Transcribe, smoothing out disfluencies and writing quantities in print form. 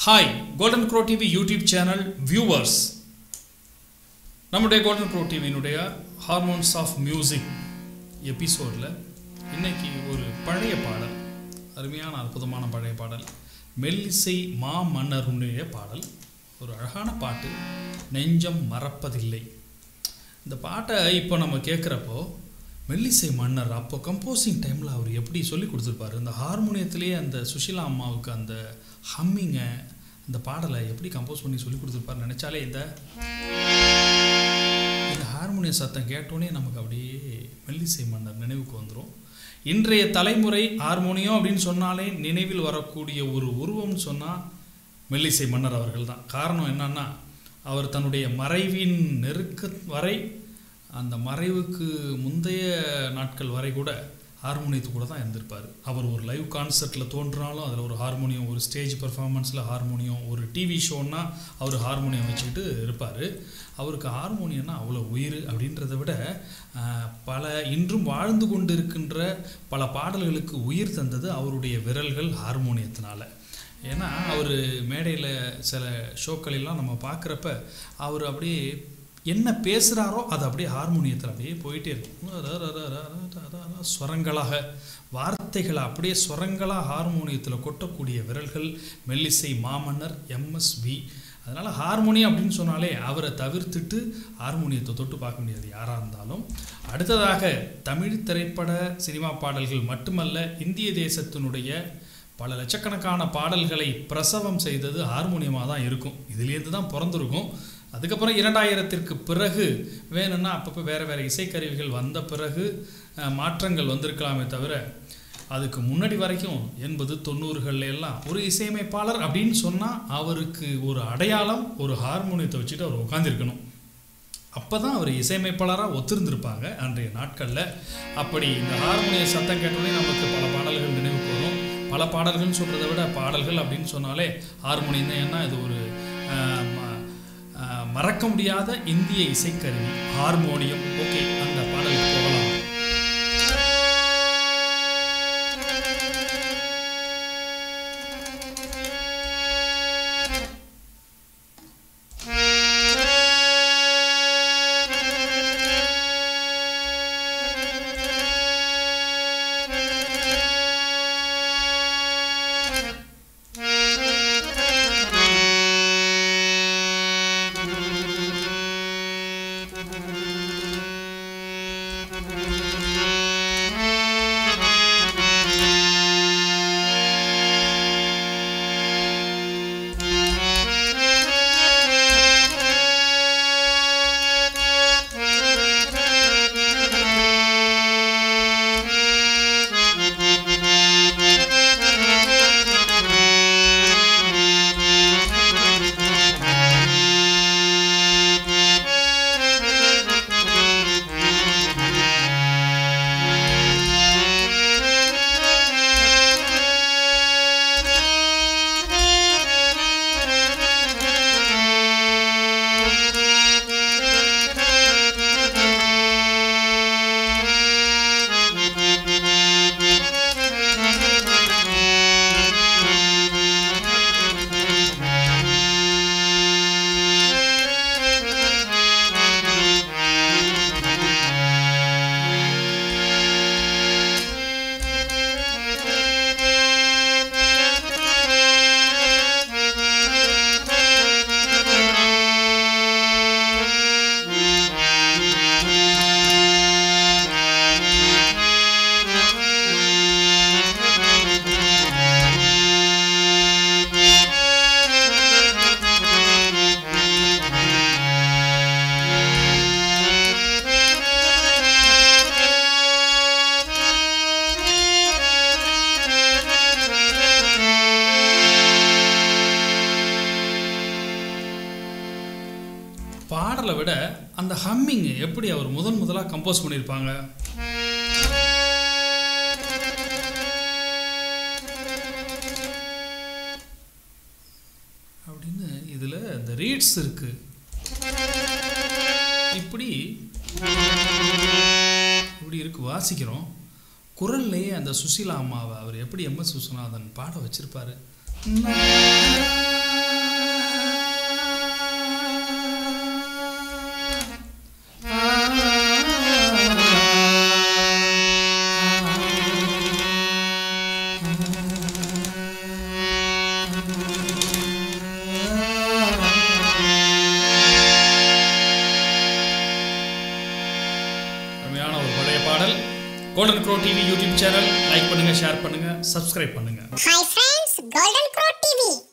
Hi, Golden Crow TV YouTube channel viewers. நம்முடைய Golden Crow TV னுடைய Hormones of Music எபிசோட்ல இன்னைக்கு ஒரு பழைய பாடல், அருமையான அற்புதமான பழைய பாடல், மெல்லிசை மாமன்னருடைய பாடல், ஒரு அழகான பாட்டு, நெஞ்சம் மறப்பதில்லை. இந்த பாட்டை இப்போ நம்ம கேட்குறப்போ மெல்லிசை மன்னர் அப்போ கம்போசிங் டைமில் அவர் எப்படி சொல்லி கொடுத்துருப்பாரு, இந்த ஹார்மோனியத்திலே அந்த சுஷிலா அம்மாவுக்கு அந்த ஹம்மிங்கை, இந்த பாடலை எப்படி கம்போஸ் பண்ணி சொல்லி கொடுத்துருப்பாரு நினச்சாலே இந்த ஹார்மோனிய சத்தம் கேட்டோன்னே நமக்கு அப்படியே மெல்லிசை மன்னர் நினைவுக்கு வந்துடும். இன்றைய தலைமுறை ஹார்மோனியம் அப்படின்னு சொன்னாலே நினைவில் வரக்கூடிய ஒரு உருவம்னு சொன்னால் மெல்லிசை மன்னர் அவர்கள் தான். காரணம் என்னன்னா, அவர் தன்னுடைய மறைவின் நெருக்க வரை, அந்த மறைவுக்கு முந்தைய நாட்கள் வரை கூட ஹார்மோனியத்து கூட தான் இருந்திருப்பார். அவர் ஒரு லைவ் கான்சர்ட்டில் தோன்றினாலும் அதில் ஒரு ஹார்மோனியம், ஒரு ஸ்டேஜ் பர்ஃபார்மன்ஸில் ஹார்மோனியம், ஒரு டிவி ஷோன்னா அவர் ஹார்மோனியம் வச்சுக்கிட்டு இருப்பார். அவருக்கு ஹார்மோனியம்னா அவ்வளோ உயிர். அப்படின்றத விட இன்றும் வாழ்ந்து கொண்டு இருக்கின்ற பல பாடல்களுக்கு உயிர் தந்தது அவருடைய விரல்கள் ஹார்மோனியத்தினால. ஏன்னா அவர் மேடையில் சில ஷோக்களெல்லாம் நம்ம பார்க்குறப்ப அவர் அப்படியே என்ன பேசுகிறாரோ அது அப்படியே ஹார்மோனியத்தில் அப்படியே போயிட்டே இருக்கும். ஸ்வரங்களாக, வார்த்தைகளை அப்படியே ஸ்வரங்களாக ஹார்மோனியத்தில் கொட்டக்கூடிய விரல்கள் மெல்லிசை மாமன்னர் எம்எஸ்வி. அதனால் ஹார்மோனியம் அப்படின்னு சொன்னாலே அவரை தவிர்த்துட்டு ஹார்மோனியத்தை தொட்டு பார்க்க முடியாது யாராக இருந்தாலும். அடுத்ததாக தமிழ் திரைப்பட சினிமா பாடல்கள் மட்டுமல்ல, இந்திய தேசத்தினுடைய பல லட்சக்கணக்கான பாடல்களை பிரசவம் செய்தது ஹார்மோனியமாக தான் இருக்கும். இதுலேருந்து தான் பிறந்திருக்கும். அதுக்கப்புறம் 2000ற்கு பிறகு வேணும்னா அப்பப்போ வேறு இசைக்கருவிகள் வந்த பிறகு மாற்றங்கள் வந்திருக்கலாமே தவிர, அதுக்கு முன்னாடி வரைக்கும் 80, 90களில் எல்லாம் ஒரு இசையமைப்பாளர் அப்படின்னு சொன்னால் அவருக்கு ஒரு அடையாளம், ஒரு ஹார்மோனியத்தை வச்சுட்டு அவர் உட்காந்துருக்கணும். அப்போ தான் அவர் இசையமைப்பாளராக ஒத்திருந்திருப்பாங்க அன்றைய நாட்களில். அப்படி இந்த ஹார்மோனிய சத்தம் கேட்டோடனே நமக்கு பல பாடல்கள் நினைவுக்கு வரும். பல பாடல்கள்னு சொல்கிறத விட பாடல்கள் அப்படின்னு சொன்னாலே ஹார்மோனியம் தான். ஏன்னா இது ஒரு மறக்க முடியாத இந்திய இசைக்கருவி ஹார்மோனியம். ஓகே, அந்த பாடலுக்கு போகலாம். பாடலை விட அந்த ஹம்மிங் எப்படி அவர் முதலாக கம்போஸ் பண்ணியிருப்பாங்க. அப்படின்னு இதில் இந்த ரீட்ஸ் இருக்கு. இப்படி இருக்கு, வாசிக்கிறோம். குரல்லையே அந்த சுஷிலா அம்மாவை அவர் எப்படி எம்எஸ் விஸ்வநாதன் பாட வச்சிருப்பாரு. Golden crow TV YouTube channel like பண்ணுங்க, ஷேர் பண்ணுங்க, சப்ஸ்கிரைப் பண்ணுங்க. Hi friends, Golden Crow TV.